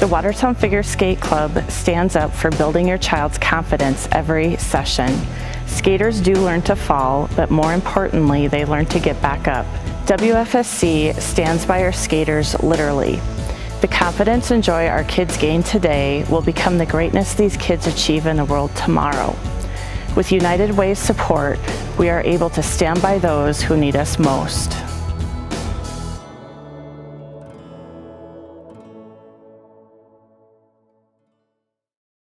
The Watertown Figure Skate Club stands up for building your child's confidence every session. Skaters do learn to fall, but more importantly, they learn to get back up. WFSC stands by our skaters literally. The confidence and joy our kids gain today will become the greatness these kids achieve in the world tomorrow. With United Way's support, we are able to stand by those who need us most.